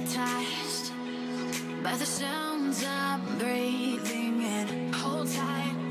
hypnotized by the sounds I'm breathing in. Hold tight,